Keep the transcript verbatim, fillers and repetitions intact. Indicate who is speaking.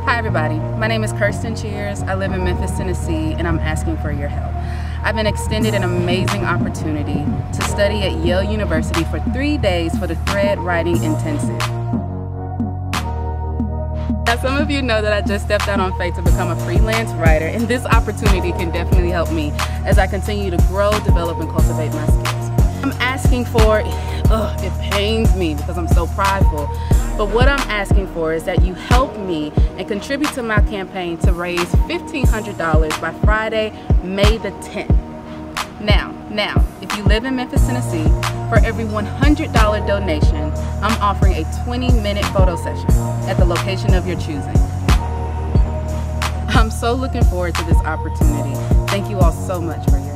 Speaker 1: Hi everybody, my name is Kirsten Cheers. I live in Memphis, Tennessee, and I'm asking for your help. I've been extended an amazing opportunity to study at Yale University for three days for the Thread Writing Intensive. Now, some of you know that I just stepped out on faith to become a freelance writer, and this opportunity can definitely help me as I continue to grow, develop, and cultivate my skills. I'm asking for, ugh, it pains me because I'm so prideful, but what I'm asking for is that you help me and contribute to my campaign to raise fifteen hundred dollars by Friday, May the tenth. Now, now, if you live in Memphis, Tennessee, for every one hundred dollar donation, I'm offering a twenty minute photo session at the location of your choosing. I'm so looking forward to this opportunity. Thank you all so much for your